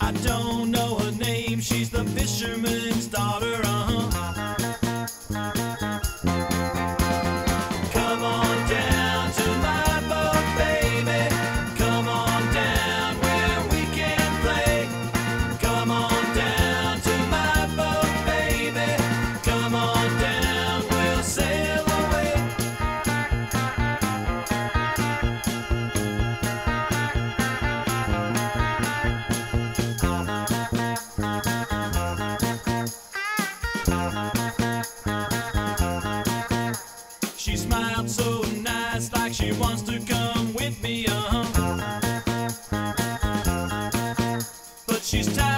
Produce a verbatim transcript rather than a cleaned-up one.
I don't know her name, she's the fisherman's daughter, uh-huh. Come on down to my boat, baby. Come on down where we can play. Come on down to my boat, baby. Come on down, we'll sail away. She smiled so nice, like she wants to come with me, uh-huh. But she's tired.